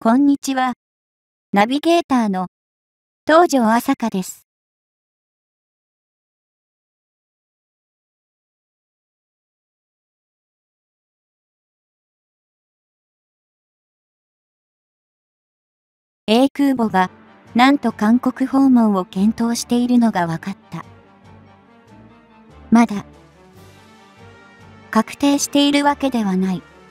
こんにちは。ナビゲーターの東條朝香です。A空母がなんと韓国訪問を検討しているのが分かった。まだ確定しているわけではない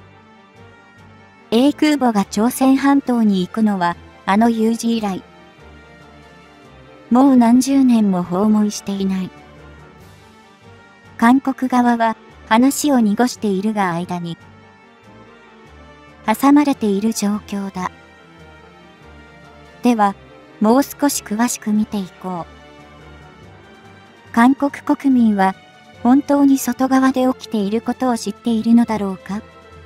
。A空母が朝鮮半島に行くのはあの有事以来。もう何十年も訪問していない。韓国側は話を濁しているが間に挟まれている状況だ。では、もう少し詳しく見ていこう。韓国国民は本当に外側で起きていることを知っているのだろうか？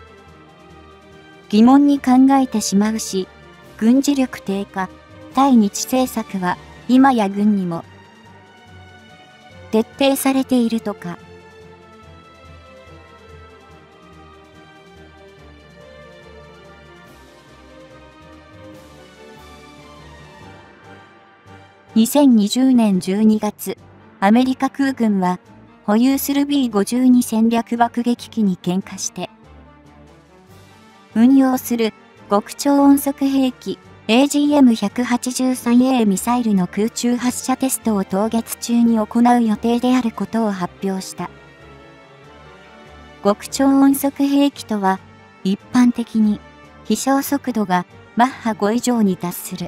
疑問に考えてしまうし、軍事力低下、対日政策は今や軍にも徹底されているとか。2020年12月、アメリカ空軍は保有する B-52 戦略爆撃機に喧嘩して運用する極超音速兵器 AGM-183A ミサイルの空中発射テストを当月中に行う予定であることを発表した。極超音速兵器とは一般的に飛翔速度がマッハ5以上に達する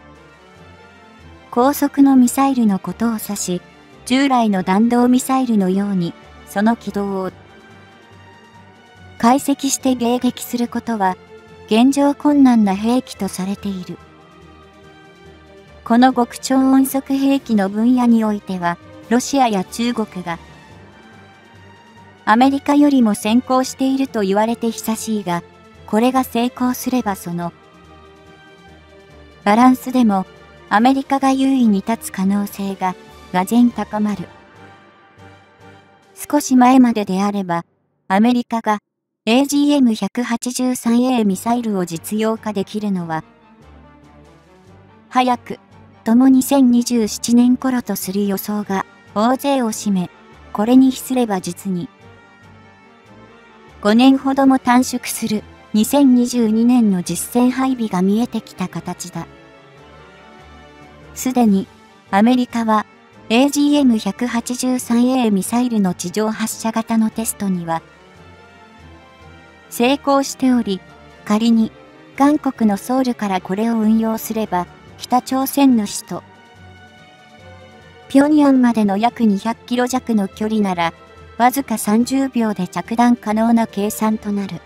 高速のミサイルのことを指し、従来の弾道ミサイルのようにその軌道を解析して迎撃することは現状困難な兵器とされている。この極超音速兵器の分野においては、ロシアや中国がアメリカよりも先行していると言われて久しいが、これが成功すればそのバランスでもアメリカが優位に立つ可能性が俄然高まる。少し前までであれば、アメリカが AGM-183A ミサイルを実用化できるのは、早く、とも2027年頃とする予想が大勢を占め、これに比すれば実に、5年ほども短縮する2022年の実戦配備が見えてきた形だ。すでにアメリカは AGM-183A ミサイルの地上発射型のテストには成功しており、仮に韓国のソウルからこれを運用すれば、北朝鮮の首都平壌までの約200キロ弱の距離なら、わずか30秒で着弾可能な計算となる。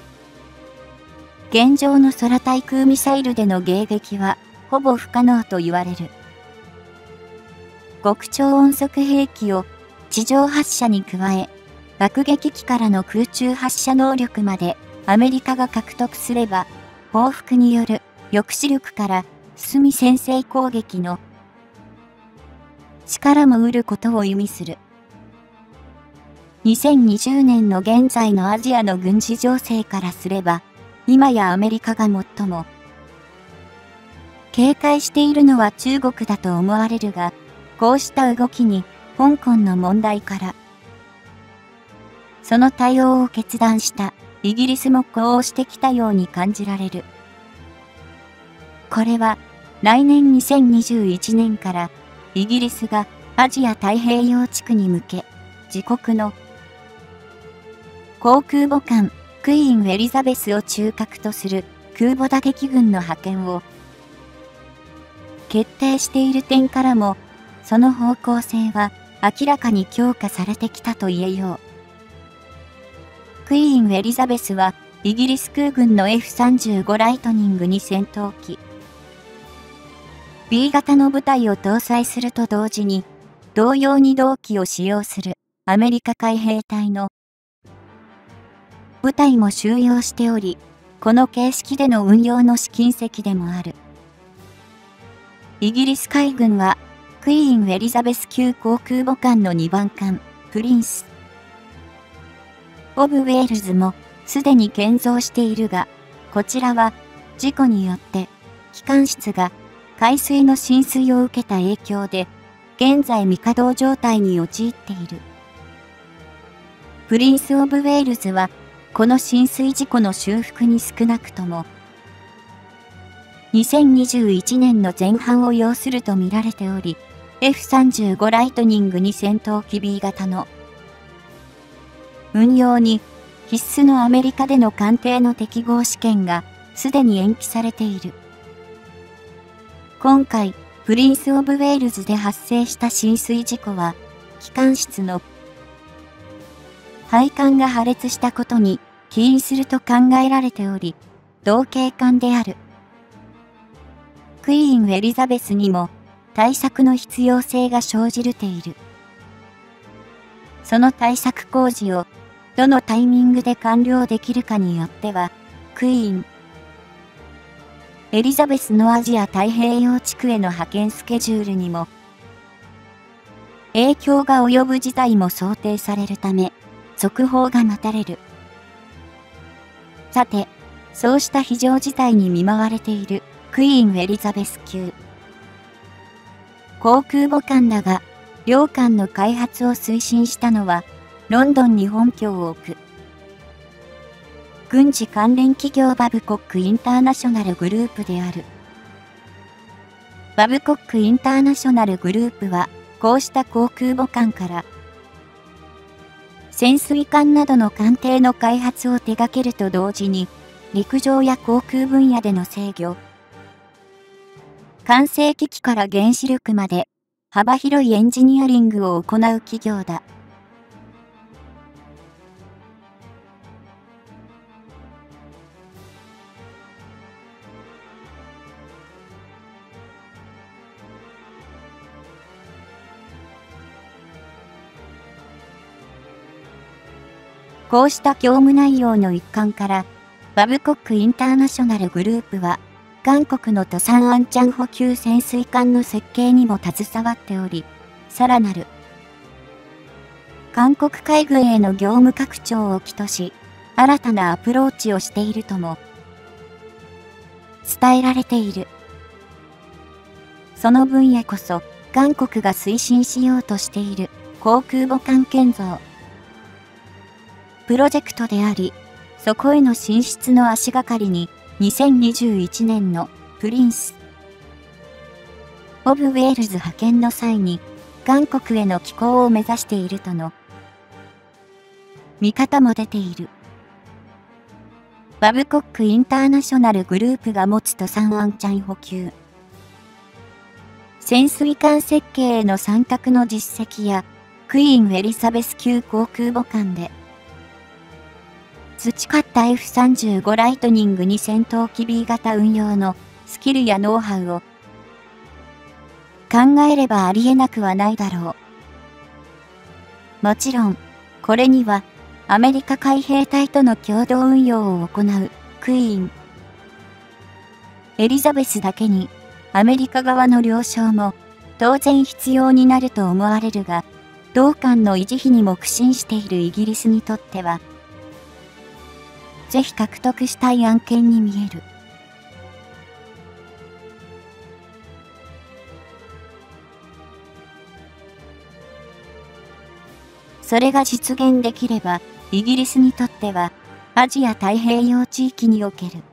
現状の空対空ミサイルでの迎撃は、ほぼ不可能と言われる。極超音速兵器を地上発射に加え、爆撃機からの空中発射能力までアメリカが獲得すれば、報復による抑止力から進み先制攻撃の力も得ることを意味する。2020年の現在のアジアの軍事情勢からすれば、今やアメリカが最も警戒しているのは中国だと思われるが、こうした動きに香港の問題から、その対応を決断したイギリスも呼応してきたように感じられる。これは来年2021年からイギリスがアジア太平洋地区に向け、自国の航空母艦クイーン・エリザベスを中核とする空母打撃群の派遣を決定している点からも、その方向性は明らかに強化されてきたと言えよう。クイーン・エリザベスはイギリス空軍の F-35 ライトニングに戦闘機 B 型の部隊を搭載すると同時に、同様に同機を使用するアメリカ海兵隊の部隊も収容しており、この形式での運用の試金石でもある。イギリス海軍は、クイーン・エリザベス級航空母艦の2番艦、プリンス・オブ・ウェールズもすでに建造しているが、こちらは事故によって機関室が海水の浸水を受けた影響で現在未稼働状態に陥っている。プリンス・オブ・ウェールズはこの浸水事故の修復に少なくとも2021年の前半を要すると見られており、F-35 ライトニング2戦闘機 B 型の運用に必須のアメリカでの艦艇の適合試験がすでに延期されている。今回、プリンス・オブ・ウェールズで発生した浸水事故は、機関室の配管が破裂したことに起因すると考えられており、同型艦であるクイーン・エリザベスにも対策の必要性が生じるている。その対策工事をどのタイミングで完了できるかによっては、クイーン・エリザベスのアジア太平洋地区への派遣スケジュールにも影響が及ぶ事態も想定されるため、続報が待たれる。さて、そうした非常事態に見舞われているクイーン・エリザベス級航空母艦だが、両艦の開発を推進したのは、ロンドンに本拠を置く軍事関連企業バブコックインターナショナルグループである。バブコックインターナショナルグループは、こうした航空母艦から、潜水艦などの艦艇の開発を手掛けると同時に、陸上や航空分野での制御、管制機器から原子力まで、幅広いエンジニアリングを行う企業だ。こうした業務内容の一環から、バブコックインターナショナルグループは、韓国のトサンアンチャン補給潜水艦の設計にも携わっており、さらなる韓国海軍への業務拡張を期とし、新たなアプローチをしているとも伝えられている。その分野こそ、韓国が推進しようとしている航空母艦建造プロジェクトであり、そこへの進出の足がかりに、2021年のプリンス・オブ・ウェールズ派遣の際に、韓国への寄港を目指しているとの見方も出ている。バブコックインターナショナルグループが持つトサンアンチャン補給潜水艦設計への参画の実績や、クイーン・エリザベス級航空母艦で、培った F-35 ライトニング2戦闘機 B 型運用のスキルやノウハウを考えればありえなくはないだろう。もちろん、これにはアメリカ海兵隊との共同運用を行うクイーン・エリザベスだけにアメリカ側の了承も当然必要になると思われるが、同艦の維持費にも苦心しているイギリスにとっては、ぜひ獲得したい案件に見える。それが実現できれば、イギリスにとっては、アジア太平洋地域における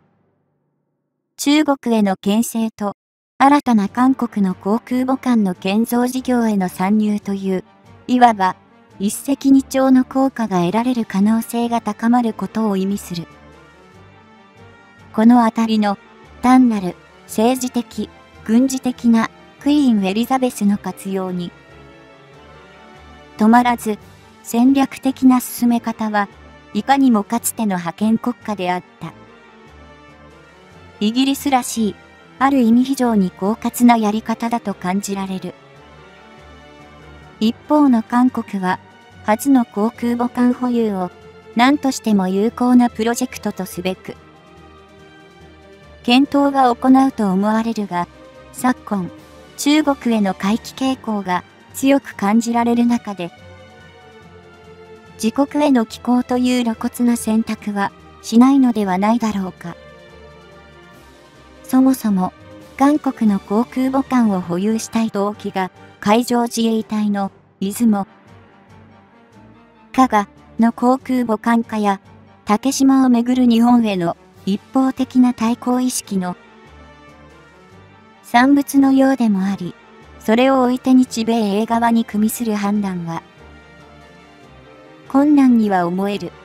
中国への牽制と、新たな韓国の航空母艦の建造事業への参入という、いわば、一石二鳥の効果が得られる可能性が高まることを意味する。このあたりの単なる政治的、軍事的なクイーン・エリザベスの活用に止まらず戦略的な進め方はいかにもかつての覇権国家であった。イギリスらしい、ある意味非常に狡猾なやり方だと感じられる。一方の韓国は、初の航空母艦保有を何としても有効なプロジェクトとすべく、検討が行うと思われるが、昨今、中国への回帰傾向が強く感じられる中で、自国への寄港という露骨な選択はしないのではないだろうか。 そもそも、韓国の航空母艦を保有したい動機が、海上自衛隊の出雲、加賀の航空母艦化や、竹島をめぐる日本への一方的な対抗意識の産物のようでもあり、それを置いて日米英側に組みする判断は、困難には思える。